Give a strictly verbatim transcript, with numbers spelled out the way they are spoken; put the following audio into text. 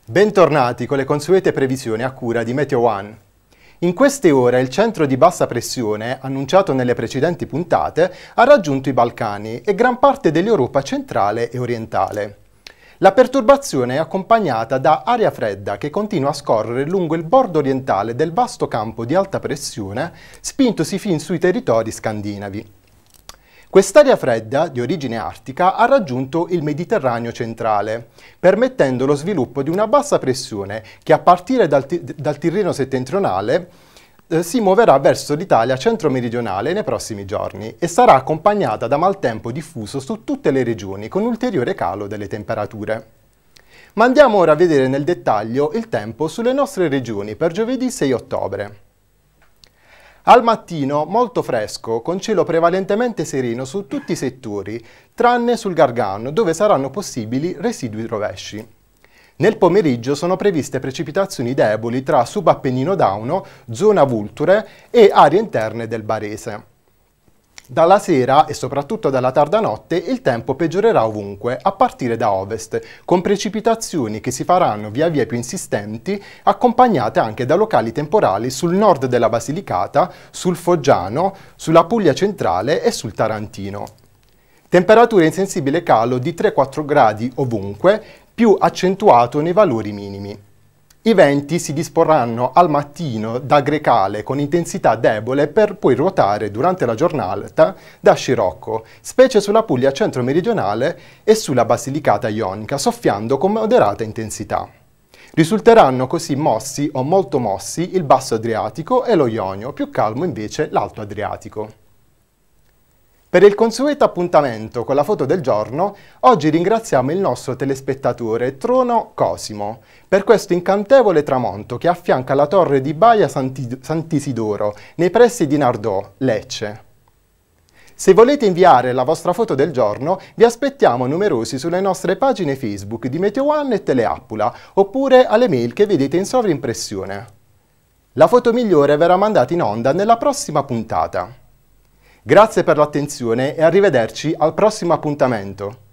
Bentornati con le consuete previsioni a cura di Meteo One. In queste ore il centro di bassa pressione, annunciato nelle precedenti puntate, ha raggiunto i Balcani e gran parte dell'Europa centrale e orientale. La perturbazione è accompagnata da aria fredda che continua a scorrere lungo il bordo orientale del vasto campo di alta pressione, spintosi fin sui territori scandinavi. Quest'aria fredda, di origine artica, ha raggiunto il Mediterraneo centrale, permettendo lo sviluppo di una bassa pressione che a partire dal, dal Tirreno settentrionale eh, si muoverà verso l'Italia centro-meridionale nei prossimi giorni e sarà accompagnata da maltempo diffuso su tutte le regioni con ulteriore calo delle temperature. Ma andiamo ora a vedere nel dettaglio il tempo sulle nostre regioni per giovedì sei ottobre. Al mattino molto fresco, con cielo prevalentemente sereno su tutti i settori, tranne sul Gargano, dove saranno possibili residui rovesci. Nel pomeriggio sono previste precipitazioni deboli tra Subappennino Dauno, zona Vulture e aree interne del Barese. Dalla sera e soprattutto dalla tarda notte il tempo peggiorerà ovunque, a partire da ovest, con precipitazioni che si faranno via via più insistenti, accompagnate anche da locali temporali sul nord della Basilicata, sul Foggiano, sulla Puglia centrale e sul Tarantino. Temperature in sensibile calo di tre quattro gradi ovunque, più accentuato nei valori minimi. I venti si disporranno al mattino da grecale con intensità debole per poi ruotare durante la giornata da scirocco, specie sulla Puglia centro-meridionale e sulla Basilicata ionica, soffiando con moderata intensità. Risulteranno così mossi o molto mossi il basso Adriatico e lo Ionio, più calmo invece l'alto Adriatico. Per il consueto appuntamento con la foto del giorno, oggi ringraziamo il nostro telespettatore Trono Cosimo per questo incantevole tramonto che affianca la torre di Baia Santi- Sant'Isidoro nei pressi di Nardò, Lecce. Se volete inviare la vostra foto del giorno, vi aspettiamo numerosi sulle nostre pagine Facebook di Meteo One e Teleappula, oppure alle mail che vedete in sovrimpressione. La foto migliore verrà mandata in onda nella prossima puntata. Grazie per l'attenzione e arrivederci al prossimo appuntamento.